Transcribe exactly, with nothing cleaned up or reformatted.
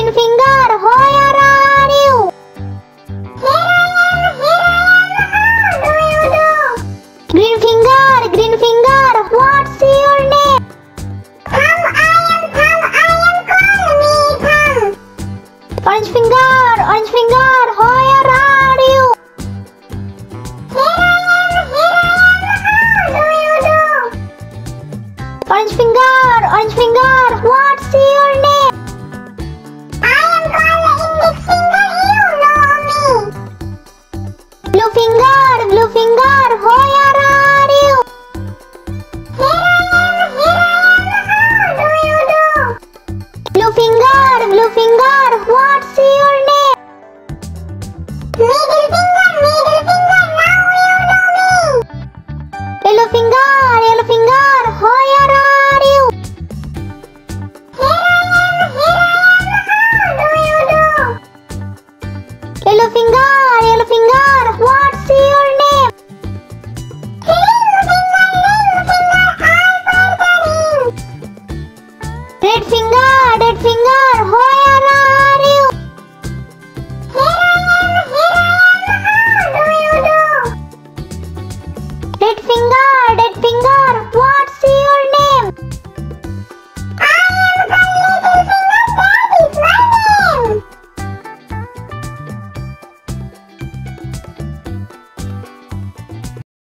Green finger, where are you? Here I am, here I am, how do you do? Green finger, green finger, what's your name? Thumb, I am Thumb, I am, call me Thumb. Orange finger, orange finger, where are you? Here I am, here I am, how do you do? Orange finger, orange finger, what's your name? I am called index finger, you know me. Blue finger, blue finger, where are you? Here I am, here I am, how do you do? Blue finger, blue finger, what's your name? Middle finger, middle finger, now you know me. Yellow finger, yellow finger, where are